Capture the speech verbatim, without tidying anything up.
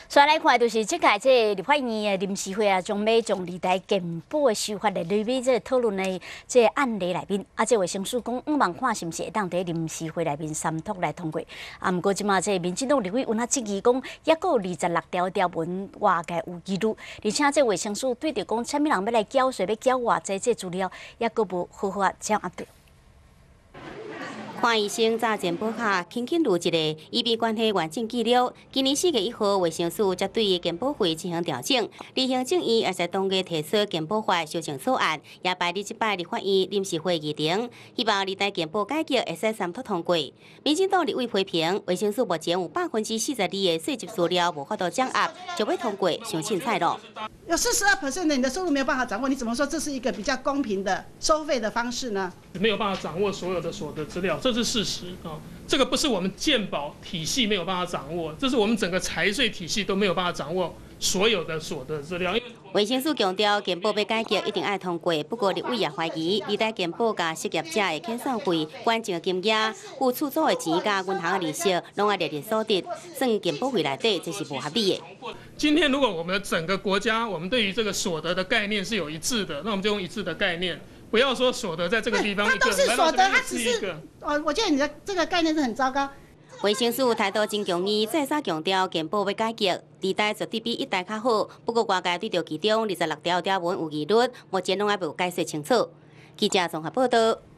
所以来看，就是即届这立法院的临时会啊，将要将二代健保的修法的里面这讨论的这案例内面，啊，这卫生署讲，五万看是毋是会当伫临时会内面三读来通过。啊，毋过即马这民进党立委有那质疑讲，还佫有二十六条条文外界有疑虑，而且这卫生署对着讲，啥物人要来缴税，要缴偌济这资料，还佫无合法掌握到。 看医生查健保卡，轻轻录一个医病关系完整记录。今年四月一号，卫生署才对健保费进行调整。立行政院也在当月提出健保法修正草案，也排伫即摆立法院临时会议程，希望二代健保改革会使三读通过。民进党立委批评，卫生署目前有百分之四十二的税籍资料无法度掌握，就要通过相信菜咯。 有四十二 percent 的你的收入没有办法掌握，你怎么说这是一个比较公平的收费的方式呢？ 没有办法掌握所有的所得资料，这是事实啊。这个不是我们健保体系没有办法掌握，这是我们整个财税体系都没有办法掌握所有的所得资料。 卫生署强调，健保要改革一定要通过，不过立委也怀疑，二代健保甲失业者的遣散费、关键金额、有出租的钱甲银行的利息，拢要列入所得，算健保费内底，这是不合理的。 今天如果我们的整个国家，我们对于这个所得的概念是有一致的，那我们就用一致的概念，不要说所得在这个地方一个， 它都是所得，它只是一个。 哦，我觉得你的这个概念是很糟糕。 卫生署态度真强硬，再三强调健保要改革，二代绝对比一代较好。不过外界对着其中二十六条条文有疑虑，目前拢还未有解释清楚。记者综合报道。